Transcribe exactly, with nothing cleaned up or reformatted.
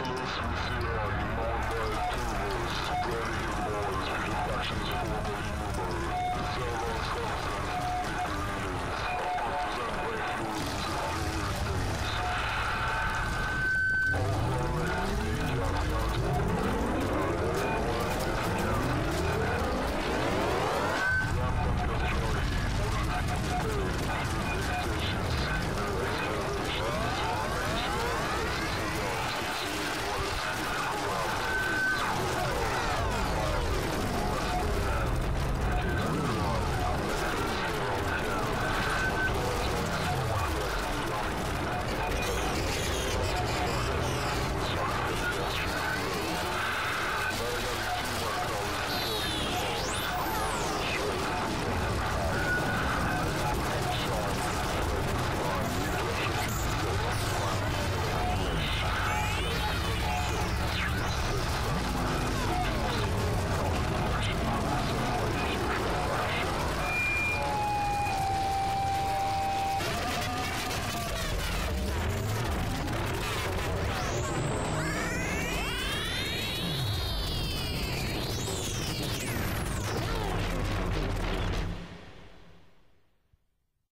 Merciless with the eye, non-light turbos, spreading your noise, future factions form a humor. It's our own